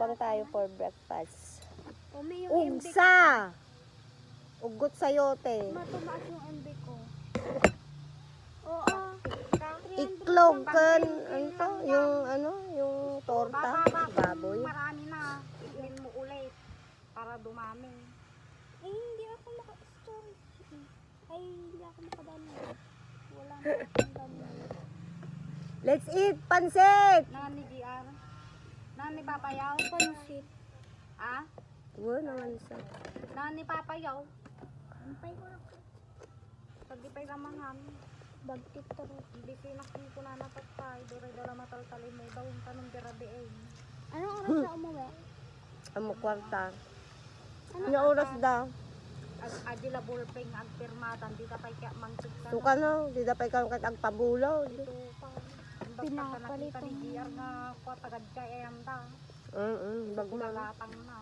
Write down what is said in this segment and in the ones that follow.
Mukbang tayo for breakfast. Umi yung MB ko. Ugsa! Ugot sayote. Matumaas yung MB ko. Oo. Iklog kan, yung torta, baboy. Marami na. Iklin mo ulit para dumami. Eh, hindi ako maka-story. Ay, hindi ako makadami. Wala na akong dami. Let's eat pansit! Nani GR? Nani papayaw? Pansit. Ah? Wala naman sa. Nani papayaw? Ampay ko lang. Pagdipay lamangan. Bagtit taro. Hindi pinakin ko na natatay. Doray dala mataltali mo daw yung tanong birabiin. Anong oras na umuwi? Amo kwarta. Ano oras daw? Adila bulpeng agpirmatan. Di tapay kaya mangkik ka. Suka na, di dapat ikaw kagpabulaw. Dito pa. Pinakalit ni GR nga ko tagad kay ayanda. Bagma. Lalatang na.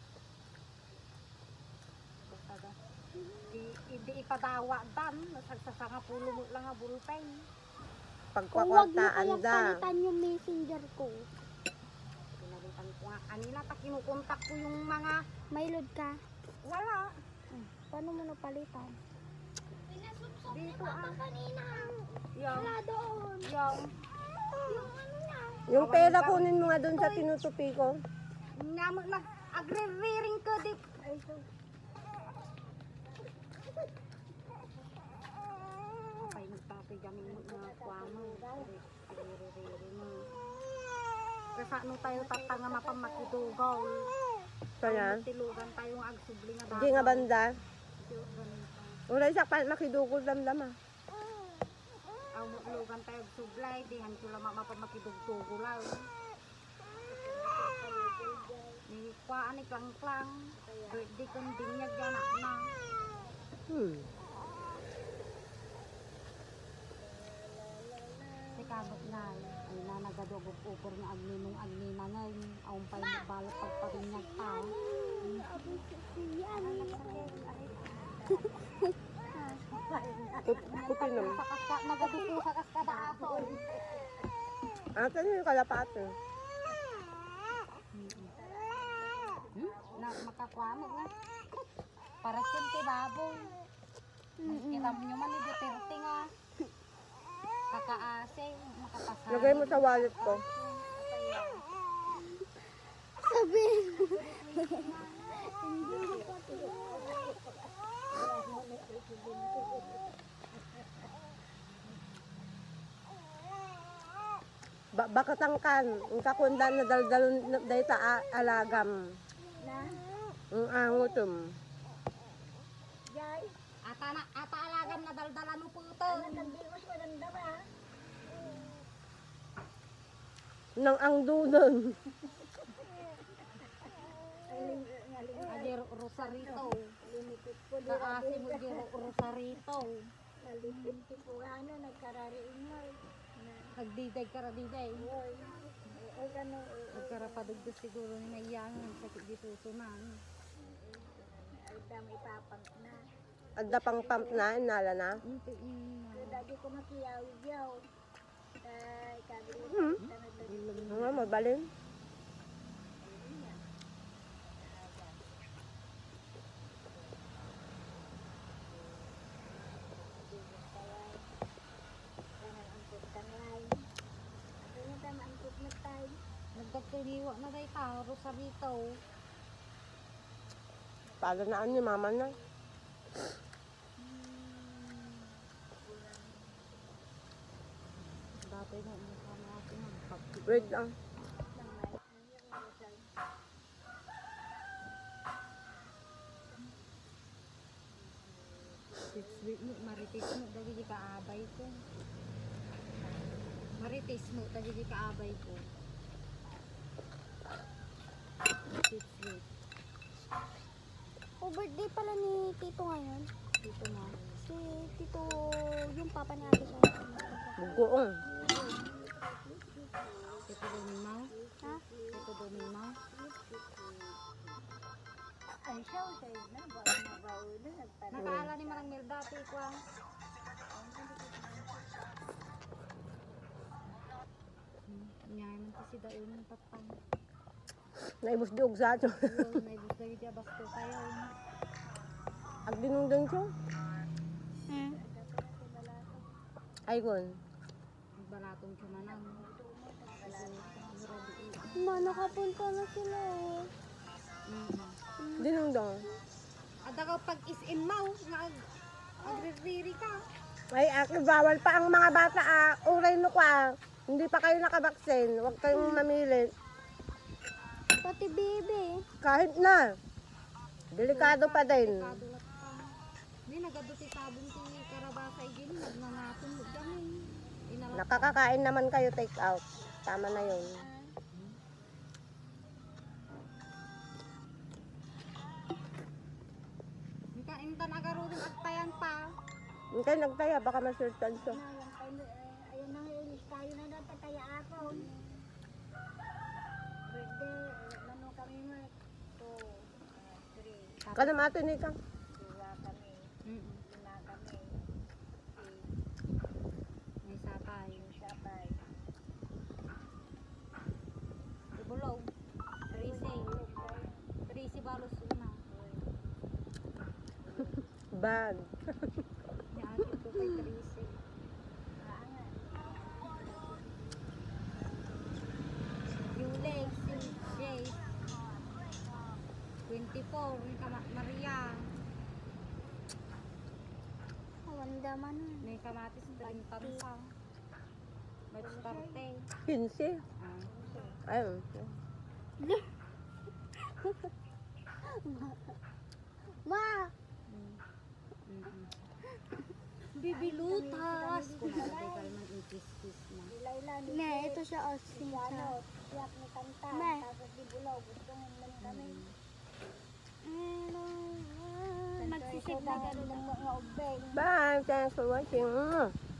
Hindi ipadawa dan. Nasagsasanga pulo mo lang nga bulpen. Pagpakwartaan da. Palitan yung messenger ko. Pinalitan ko nga. Kanina ta kinukontak ko yung mga... May load ka? Wala. Paano mo napalitan? Dito kanina. Wala doon. Yung ano na. Yung pera kunin mo nga doon sa tinutupi ko. Nag-agre-rearing ka di. Ay, so. Ay, magpapigamin mo na kuwamo. Agre-rearing mo. Kasi ano tayo tatanga mapamakidugaw. Kaya? Tilugan tayo ang agsubli nga Hindi nga banda. Wala isa pa makidugol damdama. Ang maglugan tayo sublay, dihan ko lang mapamakidugtugulaw. Ni kwaan ni klang-klang. Birthday kong dinyag yan na. Si kabot na. Ay na nagadugog-upor na agninong agnina ngayon. Aung pa'y magbalot pagparinyag pa. Kupin naman. Nagadupo sa kaskadahapon. Ito yung kalapate. Na makakwamo nga. Para siyempre baboy. Kiram nyo man ni Duterte nga. Kakaase, makapasal. Lagay mo sa wallet ko. Sabi. Baka tangkan. Ang kakundan na daldalon dahil sa alagam. Ang angutom. Yay. Ata alagam na daldalan mo po ito. Nagdiwas mo ng dama. Nang ang dunon. Ajero Rosarito. Kaasi mo jero Rosarito. Nalipin si Puano, nagkarariin mo. Nagdiday karadiday. Nagkarapadugdo siguro ni Nayangan sa gisusunan. Dami ipapang na. Adda pang pump na, nala na. Dagi ko makiyaw-yaw. Nga, mabalin. Nagkakiliwa na tayo taro sa rito. Para na ni mama na. Dati na mukha natin magpapit. Wait lang. Maritis mo, dagi di kaabay ko. Maritis mo, dagi di kaabay ko. Sweet. Oh, birthday pala ni Tito ngayon. Tito na. Si Tito, yung papa ni Ate siya. Bugoong. Tito Domingo? Ha? Tito Domingo? Ay, siya. Nakaala ni Marang Mel dati ko. Ngayon, kasi dayon ng tatang. Naibos di ugsa siya. Yun, naibos lagi siya basto kayo. Ag dinungdang siya. Ay kon. Balatong siya manang. Ma, nakapunta na sila oh. Dinungdang. Ada ka pag is-in mo, agriri ka. Ay, bawal pa ang mga bata uray no ka. Hindi pa kayo nakabaksin. Huwag kayong mamili. Pati baby. Kahit na. Delikado pa din. Delikado na pa. Hindi, nagaduti sabon si Karabasa igin. Nagnanatong kami. Nakakakain naman kayo take out. Tama na yun. Inta nagarurong at tayan pa. Hindi nagtaya. Baka masurtan siya. Ayun na yung tayo na natataya ako. Birthday, ano kami mo? 2, 3. Kanam atin ni Kang. 2 kami. 5 kami. May sapay. Sabay. Ibulaw. 13 balos una. Bag. Ni atin ko kay 13. Julex, Jay. 24, may Maria. Wanda man. May kamatis 30 pa. May starte. 15. Ayun. Ma! Bibilutas. Kung nagdekal man itis-tis na. Ne, ito siya o sincha. Siyak ni kanta. Ne. Tapos di bulaw. Gusto mo man kami. Magsisid na gano'n. Bye. Thanks for watching.